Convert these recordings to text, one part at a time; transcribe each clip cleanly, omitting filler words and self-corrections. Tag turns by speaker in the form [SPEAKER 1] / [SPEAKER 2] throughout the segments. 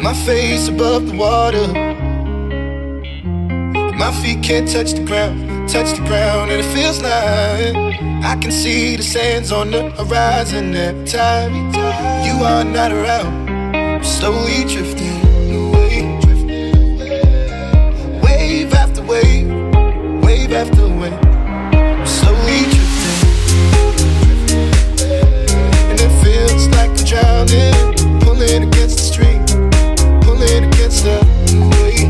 [SPEAKER 1] My face above the water, my feet can't touch the ground, and it feels like I can see the sands on the horizon every time you are not around. I'm slowly drifting away, wave after wave, wave after wave. I'm slowly drifting, and it feels like I'm drowning, pulling against the stream, pulling against the wave.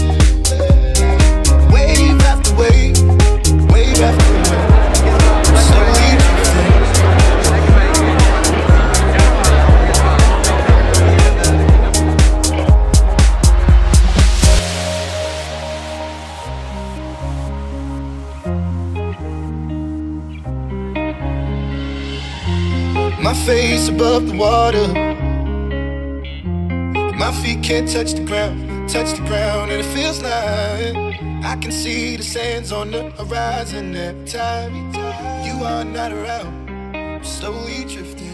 [SPEAKER 1] Wave after wave, wave after wave. I'm slowly drifting. My face above the water, my feet can't touch the ground, and it feels like I can see the sands on the horizon every time you are not around. I'm slowly drifting.